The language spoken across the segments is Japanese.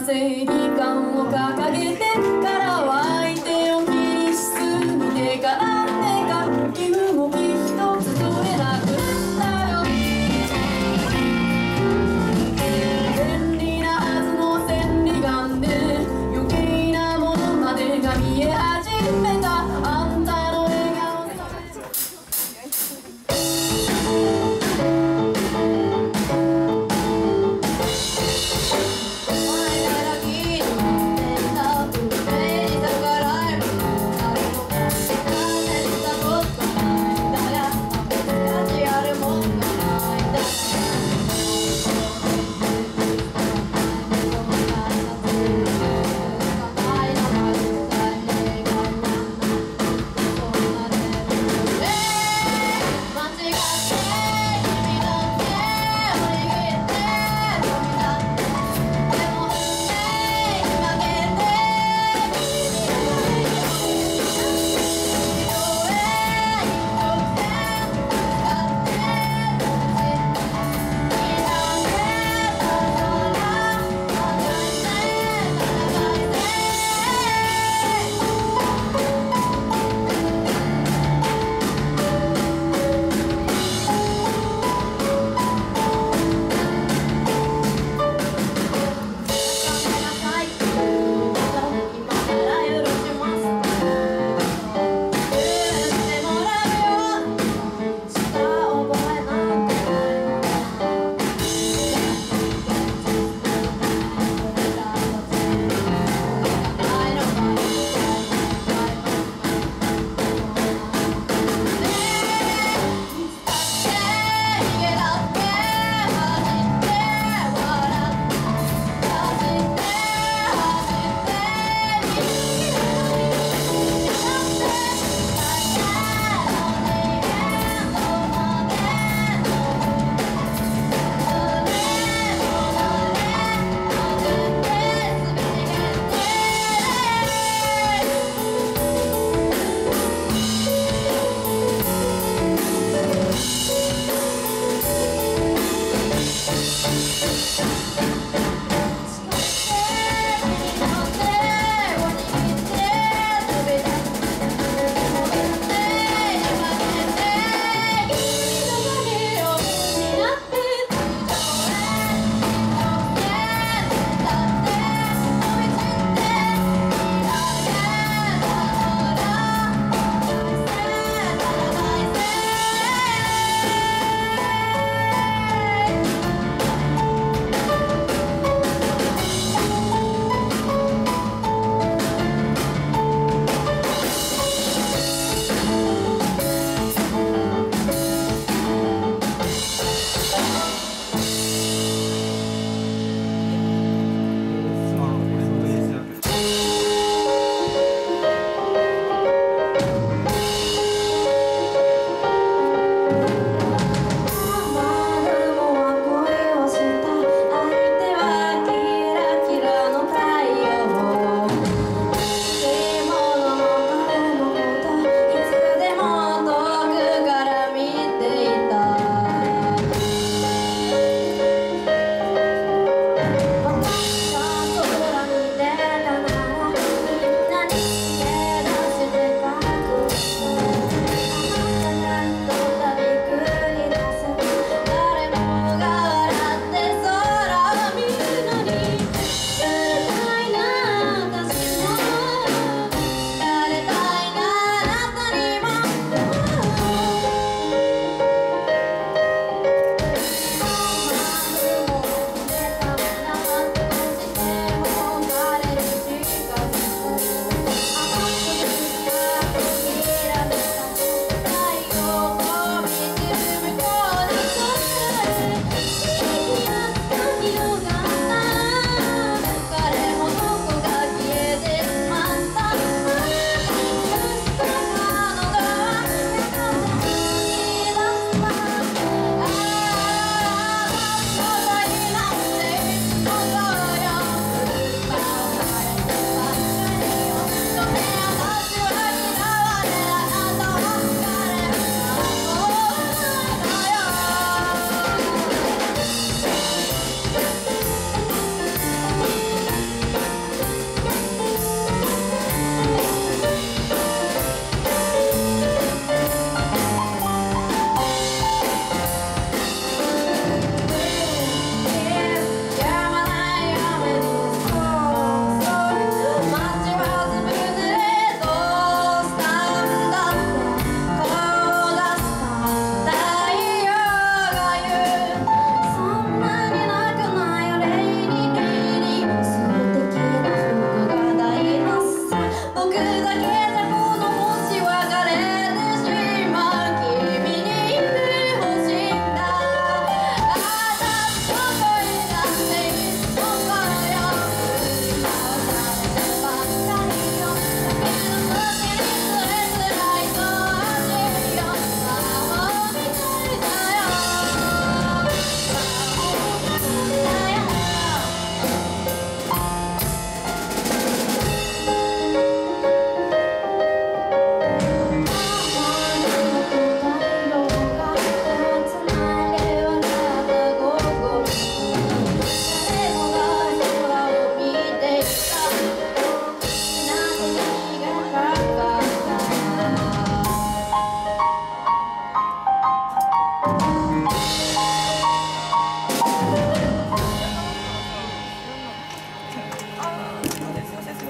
正義感を掲げてからは相手を切り進みてからねか身動き一つ取れなくなったよ。便利なはずの千里眼で余計なものまでが見え始めた。あんたの笑顔前から気になってた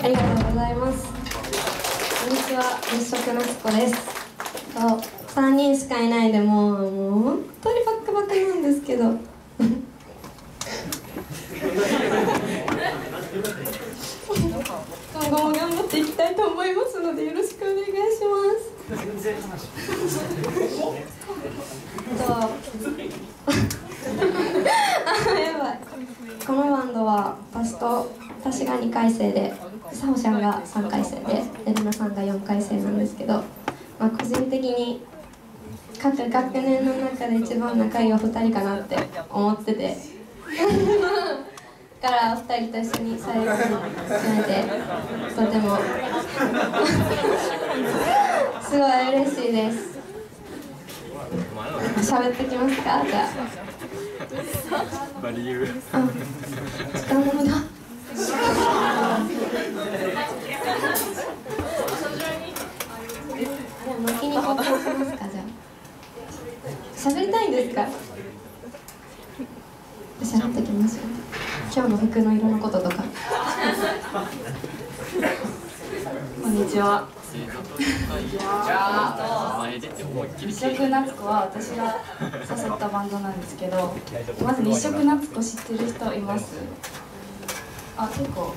りがとうございます。こんにちは、日食夏子です。3人しかいないでもう本当にバックバクなんですけど今後も頑張っていきたいと思いますのでよろしくお願いします。やばい。このバンドは私が2回生で、サホちゃんが3回生で、エレナさんが4回生なんですけど、個人的に各学年の中で一番仲いいお二人かなって思っててからお二人と一緒に最後に決めてとてもすごい嬉しいです。喋ってきますか？じゃあ時間ものだ巻きに交換しますか？じゃあ喋りたいんですか？喋ってきますよ。今日の服の色のこととかこんにちは。日食夏子は私が誘ったバンドなんですけど、まず日食夏子知ってる人います？結構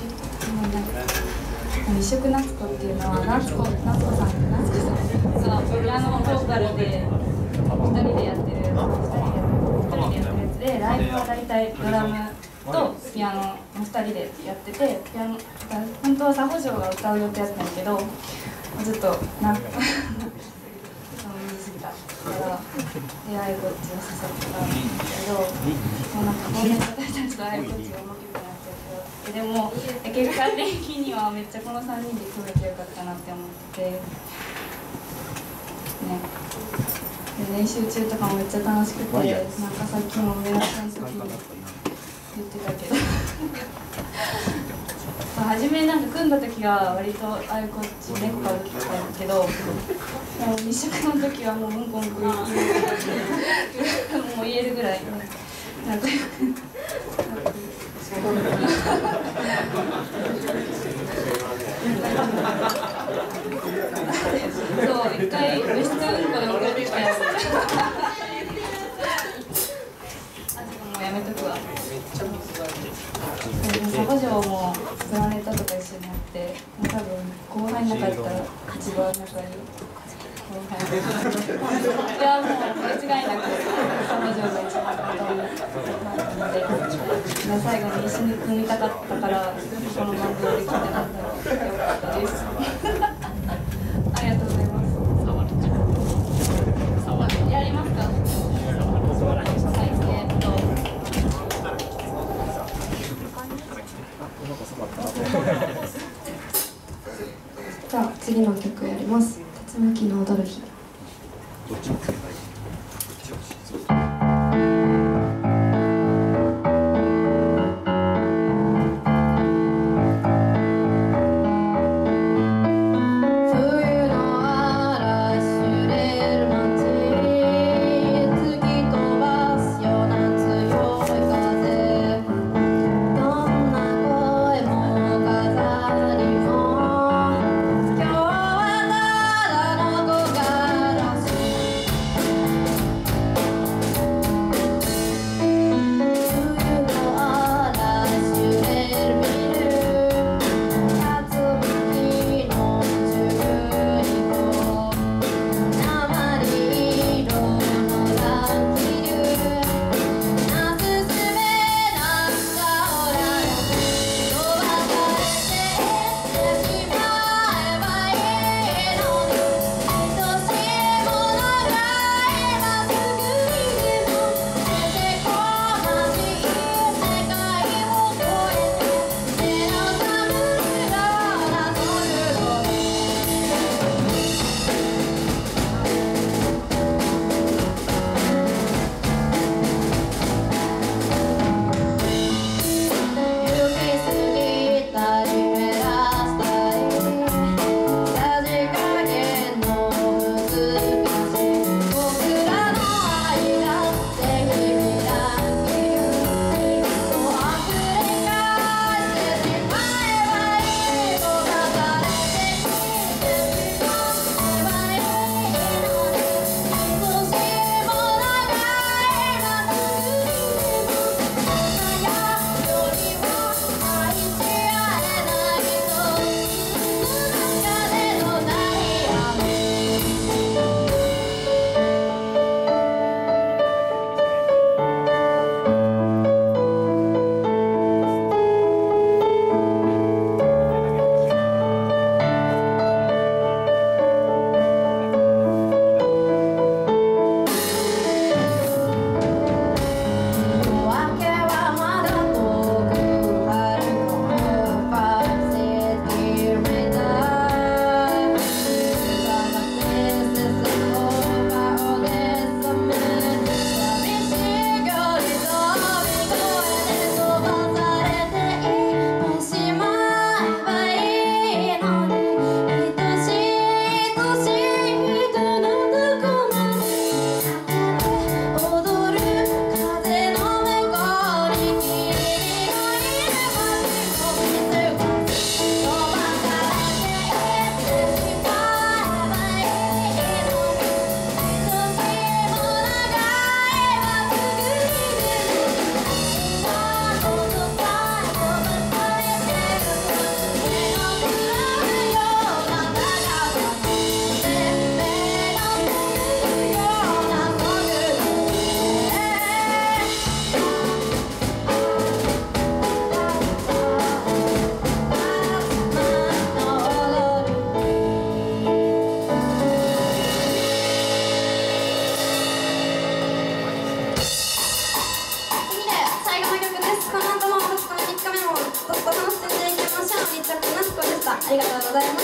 日食夏子っていうのは夏子さんがピアノボーカルで2人でやってるやつで、ライブは大体ドラムとピアノの2人でやってて、本当はサホ嬢が歌う予定だったんだけど、ずっと言い過ぎたからであいこっちを誘ったんですけど、もうごめん私たちとあいこっちが動けなくなっちゃって、でも結果的にはめっちゃこの3人で組めてよかったなって思ってね。で練習中とかもめっちゃ楽しくて、さっきも上田さんの時に言ってたけど初め組んだ時は割とあいこっち猫から来てたんだけど、もう日食の時はもううんこんこもう言えるぐらい仲良くそう一回別室うんこで送ってきたやつもうやめとくわ。サバ嬢もプラネタとか一緒にやって、多分後輩の中だったら一番仲いい後輩いやもう間違いなくサバ嬢が一番だと思うので、最後に一緒に組みたかったからこのバンドをできてなんだろうよかったですありがとうございます。やりますか？じゃあ次の曲やります。竜巻の踊る日。 今日はただの子がございます。